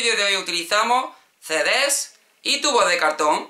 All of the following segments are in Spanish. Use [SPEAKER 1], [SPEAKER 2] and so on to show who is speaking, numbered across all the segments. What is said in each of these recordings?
[SPEAKER 1] vídeo de hoy utilizamos CDs y tubos de cartón.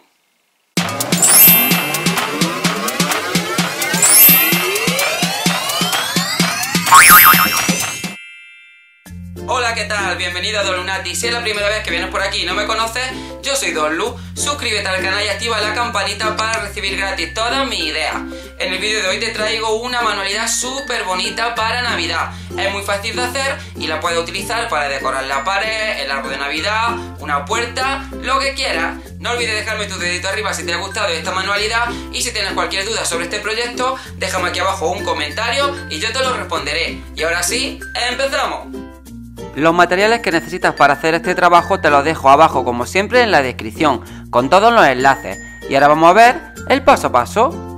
[SPEAKER 1] Hola, ¿qué tal? Bienvenido a Don Lunati. Si es la primera vez que vienes por aquí y no me conoces, yo soy Don Lu. Suscríbete al canal y activa la campanita para recibir gratis todas mis ideas. En el vídeo de hoy te traigo una manualidad súper bonita para Navidad. Es muy fácil de hacer y la puedes utilizar para decorar la pared, el árbol de Navidad, una puerta, lo que quieras. No olvides dejarme tu dedito arriba si te ha gustado esta manualidad, y si tienes cualquier duda sobre este proyecto, déjame aquí abajo un comentario y yo te lo responderé. Y ahora sí, ¡empezamos! Los materiales que necesitas para hacer este trabajo te los dejo abajo como siempre en la descripción, con todos los enlaces. Y ahora vamos a ver el paso a paso.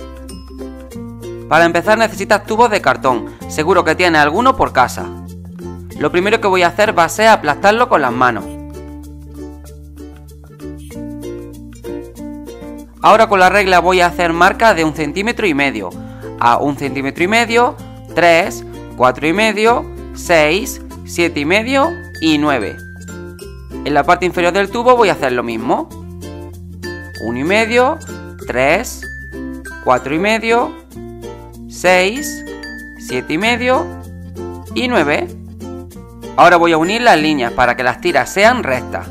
[SPEAKER 1] Para empezar necesitas tubos de cartón, seguro que tienes alguno por casa. Lo primero que voy a hacer va a ser aplastarlo con las manos. Ahora con la regla voy a hacer marcas de 1,5 centímetros, a 1,5 centímetros, 3, 4,5, 6, 7,5 y 9. En la parte inferior del tubo voy a hacer lo mismo. 1,5, 3, 4,5, 6, 7,5 y 9. Ahora voy a unir las líneas para que las tiras sean rectas.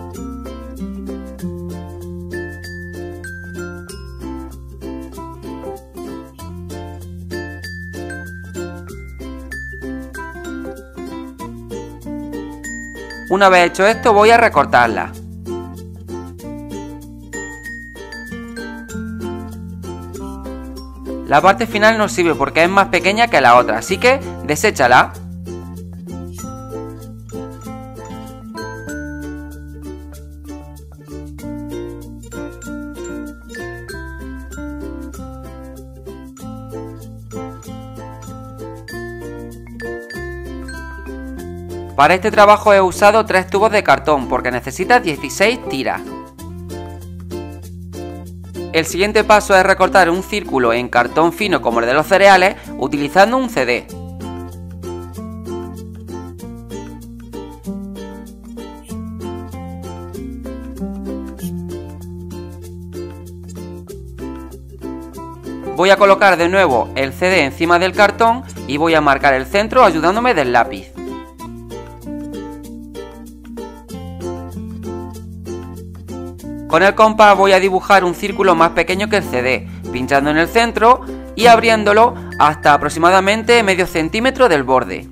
[SPEAKER 1] Una vez hecho esto voy a recortarla. La parte final no sirve porque es más pequeña que la otra, así que deséchala. Para este trabajo he usado 3 tubos de cartón porque necesitas 16 tiras. El siguiente paso es recortar un círculo en cartón fino como el de los cereales utilizando un CD. Voy a colocar de nuevo el CD encima del cartón y voy a marcar el centro ayudándome del lápiz. Con el compás voy a dibujar un círculo más pequeño que el CD, pinchando en el centro y abriéndolo hasta aproximadamente medio centímetro del borde.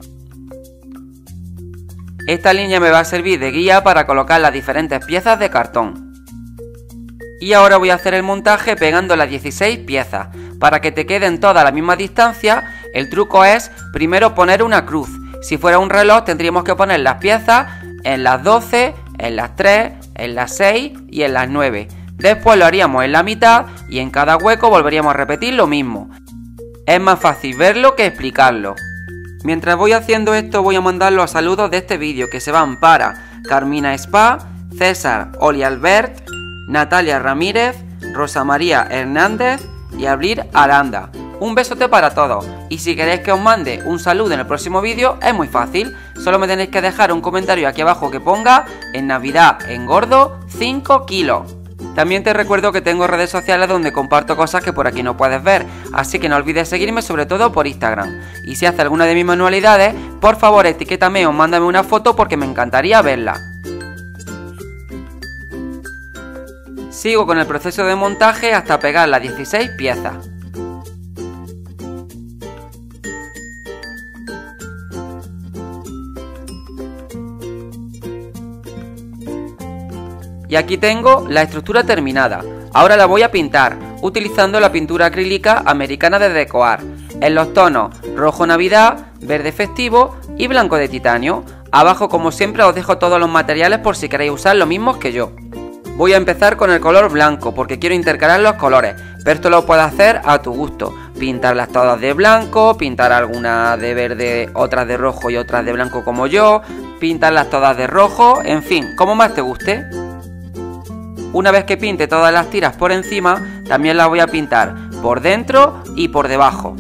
[SPEAKER 1] Esta línea me va a servir de guía para colocar las diferentes piezas de cartón. Y ahora voy a hacer el montaje pegando las 16 piezas. Para que te queden todas a la misma distancia, el truco es primero poner una cruz. Si fuera un reloj tendríamos que poner las piezas en las 12, en las 3, en las 6 y en las 9. Después lo haríamos en la mitad y en cada hueco volveríamos a repetir lo mismo. Es más fácil verlo que explicarlo. Mientras voy haciendo esto voy a mandar los saludos de este vídeo que se van para Carmina Spa, César Oli Albert, Natalia Ramírez, Rosa María Hernández y Abril Aranda. Un besote para todos, y si queréis que os mande un saludo en el próximo vídeo es muy fácil, solo me tenéis que dejar un comentario aquí abajo que ponga en Navidad engordo 5 kilos. También te recuerdo que tengo redes sociales donde comparto cosas que por aquí no puedes ver, así que no olvides seguirme sobre todo por Instagram. Y si haces alguna de mis manualidades, por favor etiquétame o mándame una foto porque me encantaría verla. Sigo con el proceso de montaje hasta pegar las 16 piezas. Y aquí tengo la estructura terminada. Ahora la voy a pintar, utilizando la pintura acrílica americana de Decoar, en los tonos rojo navidad, verde festivo y blanco de titanio. Abajo como siempre os dejo todos los materiales por si queréis usar los mismos que yo. Voy a empezar con el color blanco porque quiero intercalar los colores, pero esto lo puedes hacer a tu gusto. Pintarlas todas de blanco, pintar algunas de verde, otras de rojo y otras de blanco como yo, pintarlas todas de rojo, en fin, como más te guste. Una vez que pinte todas las tiras por encima, también las voy a pintar por dentro y por debajo.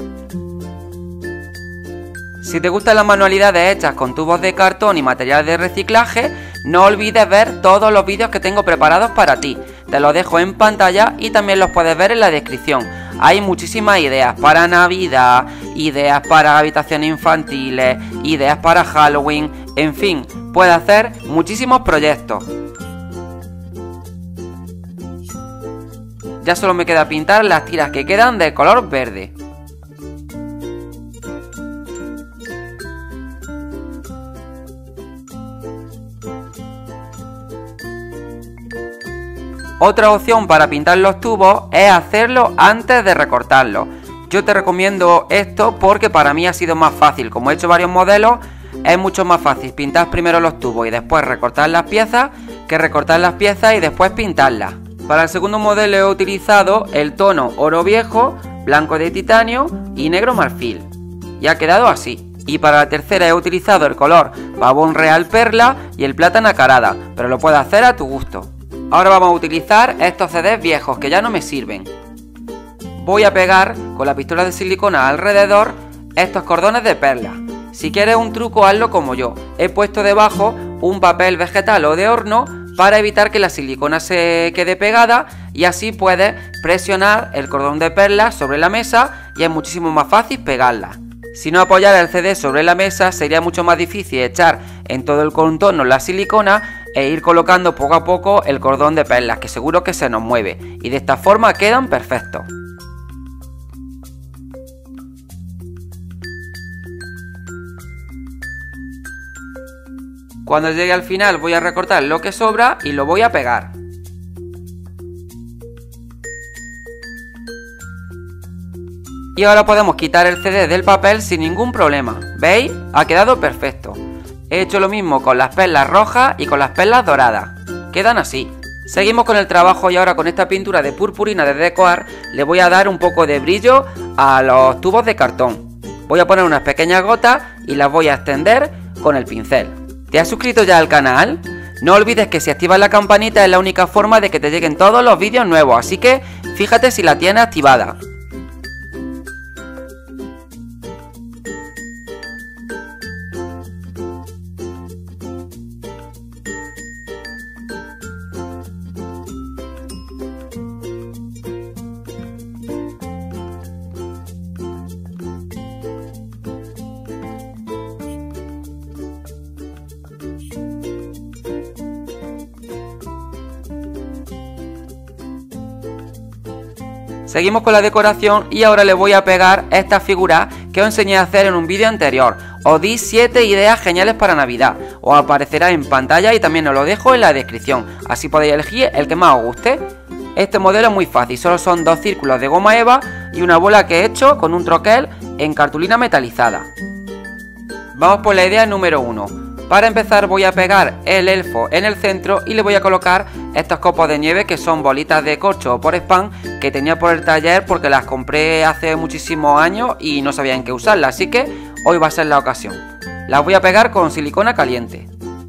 [SPEAKER 1] Si te gustan las manualidades hechas con tubos de cartón y materiales de reciclaje, No olvides ver todos los vídeos que tengo preparados para ti. Te los dejo en pantalla y también los puedes ver en la descripción. Hay muchísimas ideas para Navidad, ideas para habitaciones infantiles, ideas para Halloween, en fin, puedes hacer muchísimos proyectos. Ya solo me queda pintar las tiras que quedan de color verde. Otra opción para pintar los tubos es hacerlo antes de recortarlos. Yo te recomiendo esto porque para mí ha sido más fácil. Como he hecho varios modelos, es mucho más fácil pintar primero los tubos y después recortar las piezas que recortar las piezas y después pintarlas. Para el segundo modelo he utilizado el tono oro viejo, blanco de titanio y negro marfil. Y ha quedado así. Y para la tercera he utilizado el color pavón real perla y el plata nacarada, pero lo puedes hacer a tu gusto. Ahora vamos a utilizar estos CDs viejos que ya no me sirven. Voy a pegar con la pistola de silicona alrededor estos cordones de perla. Si quieres un truco, hazlo como yo. He puesto debajo un papel vegetal o de horno para evitar que la silicona se quede pegada y así puedes presionar el cordón de perla sobre la mesa y es muchísimo más fácil pegarla. Si no apoyara el CD sobre la mesa sería mucho más difícil echar en todo el contorno la silicona e ir colocando poco a poco el cordón de perlas, que seguro que se nos mueve, y de esta forma quedan perfectos. Cuando llegue al final voy a recortar lo que sobra y lo voy a pegar. Y ahora podemos quitar el CD del papel sin ningún problema. ¿Veis? Ha quedado perfecto. He hecho lo mismo con las perlas rojas y con las perlas doradas. Quedan así. Seguimos con el trabajo y ahora con esta pintura de purpurina de Decoart le voy a dar un poco de brillo a los tubos de cartón. Voy a poner unas pequeñas gotas y las voy a extender con el pincel. ¿Te has suscrito ya al canal? No olvides que si activas la campanita es la única forma de que te lleguen todos los vídeos nuevos, así que fíjate si la tienes activada. Seguimos con la decoración y ahora le voy a pegar estas figuras que os enseñé a hacer en un vídeo anterior. Os di 7 ideas geniales para Navidad. Os aparecerá en pantalla y también os lo dejo en la descripción. Así podéis elegir el que más os guste. Este modelo es muy fácil, solo son 2 círculos de goma eva y una bola que he hecho con un troquel en cartulina metalizada. Vamos por la idea número 1. Para empezar voy a pegar el elfo en el centro y le voy a colocar estos copos de nieve que son bolitas de corcho o por spam que tenía por el taller porque las compré hace muchísimos años y no sabía en qué usarlas, así que hoy va a ser la ocasión. Las voy a pegar con silicona caliente.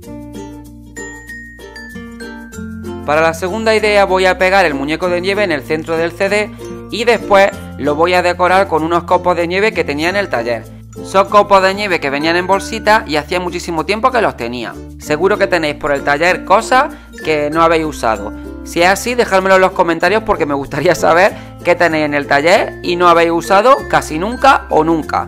[SPEAKER 1] Para la segunda idea voy a pegar el muñeco de nieve en el centro del CD y después lo voy a decorar con unos copos de nieve que tenía en el taller. Son copos de nieve que venían en bolsita y hacía muchísimo tiempo que los tenía. Seguro que tenéis por el taller cosas que no habéis usado. Si es así, dejádmelo en los comentarios porque me gustaría saber qué tenéis en el taller y no habéis usado casi nunca o nunca.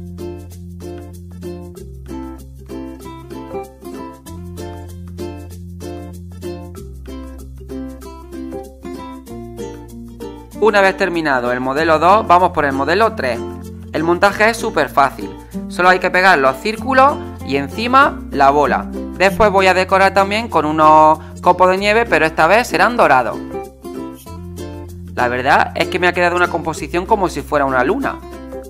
[SPEAKER 1] Una vez terminado el modelo 2, vamos por el modelo 3. El montaje es súper fácil, solo hay que pegar los círculos y encima la bola. Después voy a decorar también con unos copos de nieve, pero esta vez serán dorados. La verdad es que me ha quedado una composición como si fuera una luna.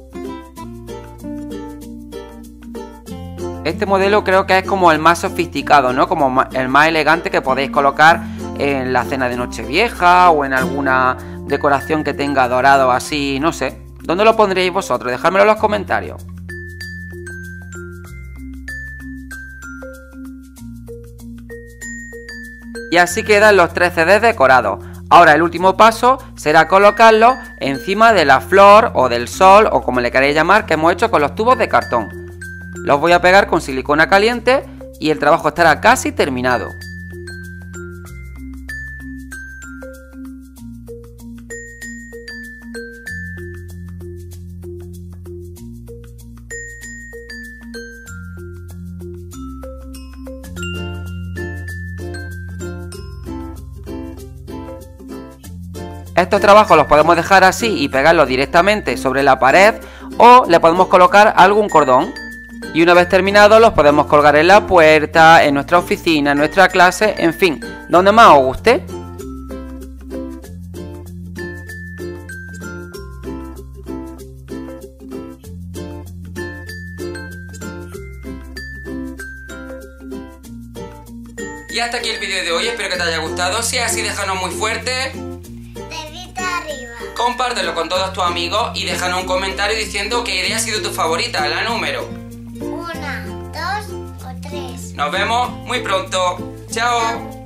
[SPEAKER 1] Este modelo creo que es como el más sofisticado, ¿no? Como el más elegante que podéis colocar en la cena de Nochevieja o en alguna decoración que tenga dorado así, no sé. ¿Dónde lo pondríais vosotros? Dejádmelo en los comentarios. Y así quedan los 3 CDs decorados. Ahora el último paso será colocarlos encima de la flor o del sol o como le queréis llamar que hemos hecho con los tubos de cartón. Los voy a pegar con silicona caliente y el trabajo estará casi terminado. Estos trabajos los podemos dejar así y pegarlos directamente sobre la pared o le podemos colocar algún cordón. Y una vez terminados los podemos colgar en la puerta, en nuestra oficina, en nuestra clase, en fin, donde más os guste. Y hasta aquí el vídeo de hoy, espero que te haya gustado. Si es así, déjanos muy fuerte. Compártelo con todos tus amigos y déjanos un comentario diciendo qué idea ha sido tu favorita, la número
[SPEAKER 2] 1, 2 o 3.
[SPEAKER 1] Nos vemos muy pronto. Chao.